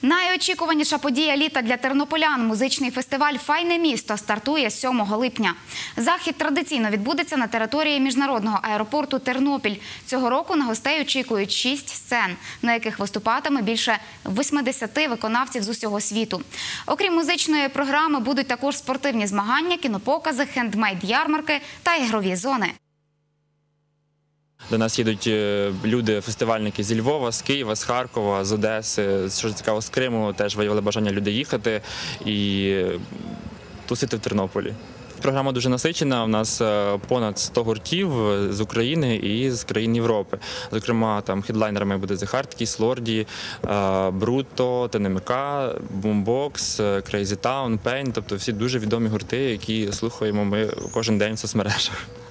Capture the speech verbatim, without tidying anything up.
Найочікуваніша подія літа для тернополян – музичний фестиваль «Файне місто» стартує сьомого липня. Захід традиційно відбудеться на території міжнародного аеропорту Тернопіль. Цього року на гостей очікують шість сцен, на яких виступатиме більше восьмидесяти виконавців з усього світу. Окрім музичної програми, будуть також спортивні змагання, кінопокази, хендмейд-ярмарки та ігрові зони. До нас їдуть люди, фестивальники зі Львова, з Києва, з Харкова, з Одеси, що цікаво, з Криму. Теж виявили бажання люди їхати і тусити в Тернополі. Програма дуже насичена, у нас понад сто гуртів з України і з країн Європи. Зокрема, там хедлайнерами буде The Hard Kiss, Lordi, Brutto, Т Н М К, Boombox, Crazy Town, Pain, тобто всі дуже відомі гурти, які слухаємо ми кожен день в соцмережах.